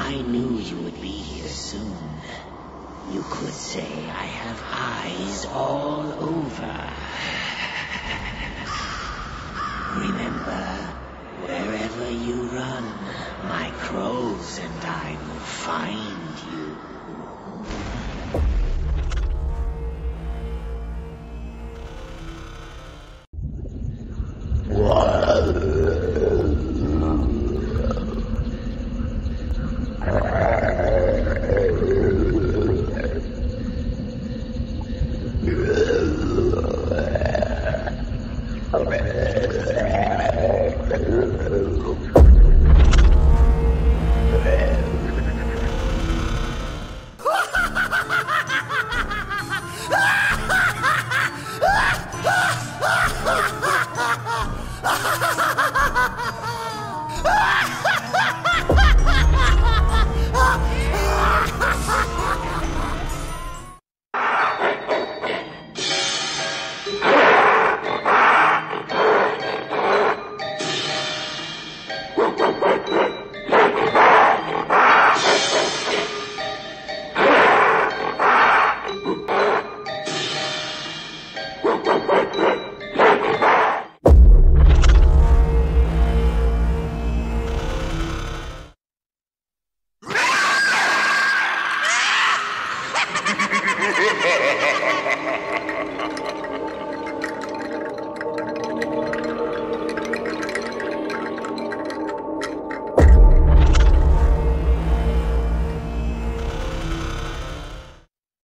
I knew you would be here soon. You could say I have eyes all over. Remember, wherever you run, my crows and I will find you. What?